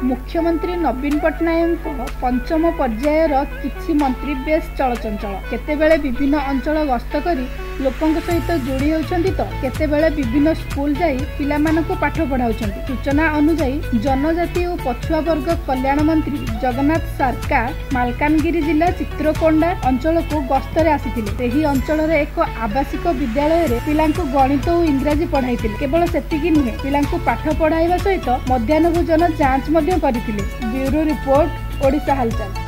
मुख्यमंत्री नवीन पट्टनायक पंचम पर्यायर किछि मंत्री बेस चलचंचल केतेबेले विभिन्न अंचल गस्त करी लोकंक सहित जोड़ी होउछंती तो केतेबेले विभिन्न स्कूल जाई पिलामानकु पाठ पढ़ाउछंती। सूचना अनुसार जनजाति और पछुआ वर्ग कल्याण मंत्री जगन्नाथ सरकार मालकानगिरी जिला चित्रकोंडा अंचल को गस्तरे आसीथिले। एही अंचल रे एक आवासिक विद्यालय रे पिलांकु गणित और इंग्रजी पढ़ाइथिले। केवल सेतिकी नुहे पिलांकु पाठ पढ़ाइबा सहित मध्याह्न भोजन जांच मध्य करथिले। ब्यूरो रिपोर्ट ओडिशा हालचाल।